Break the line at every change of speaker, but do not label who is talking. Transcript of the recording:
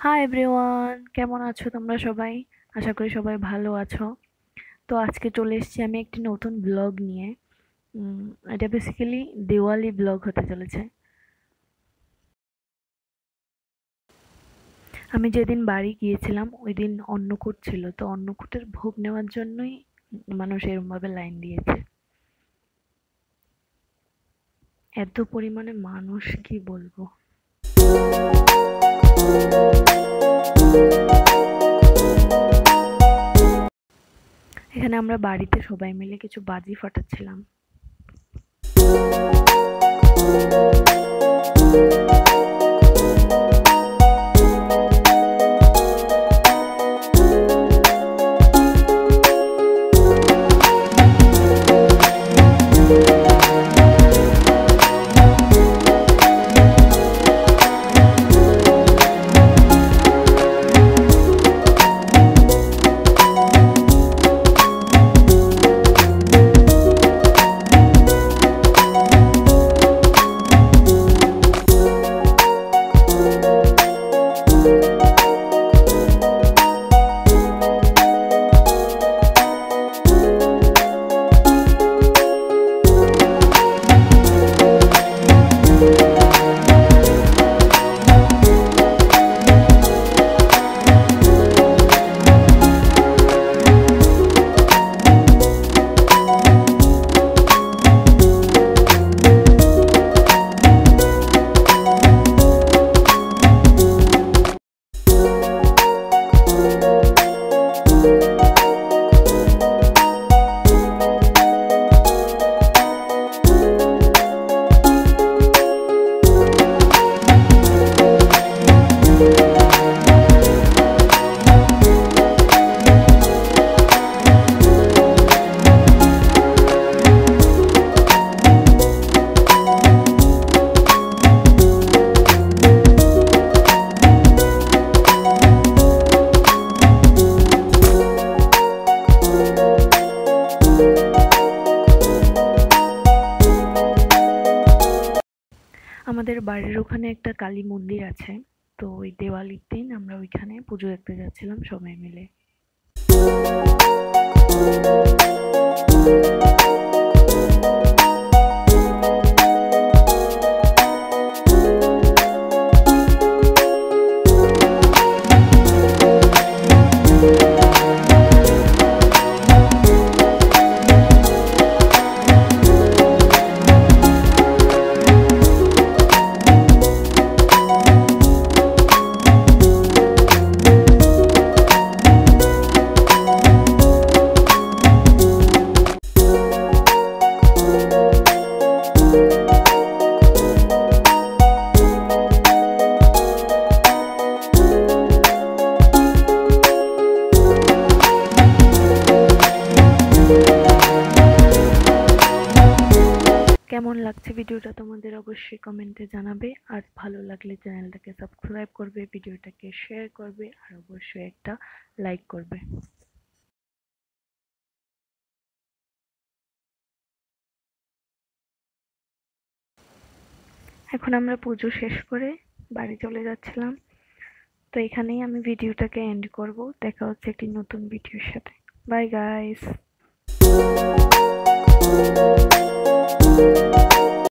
Hi everyone, কেমন আছো তোমরা সবাই? আশা করি সবাই ভালো আছো। তো আজকে চলে এসেছি আমি একটি নতুন ব্লগ নিয়ে। এটা বেসিক্যালি দিওয়ালি ব্লগ হতে চলেছে। আমি যেদিন বাড়ি গিয়েছিলাম ওই দিন অন্নকূট ছিল, তো অন্নকূটের ভোগ নেওয়ার জন্যই মানুষ এরমভাবে লাইন দিয়েছে। এত পরিমাণে মানুষ কি বলবো। এখানে আমরা বাড়িতে সবাই মিলে কিছু বাজি ফাটাচ্ছিলাম। আমাদের বাড়ির ওখানে একটা কালী মন্দির আছে, তো ওই দেওয়ালির দিন আমরা ওইখানে পুজো দেখতে যাচ্ছিলাম সবাই মিলে। কেমন লাগছে ভিডিওটা তোমাদের অবশ্যই কমেন্টে জানাবে, আর ভালো লাগলে চ্যানেলটাকে সাবস্ক্রাইব করবে, ভিডিওটাকে শেয়ার করবে, আর অবশ্যই একটা লাইক করবে। এখন আমরা পুজো শেষ করে বাড়ি চলে যাচ্ছিলাম। তো এখানেই আমি ভিডিওটাকে এন্ড করব। দেখা হচ্ছে একটি নতুন ভিডিওর সাথে। Bye guys.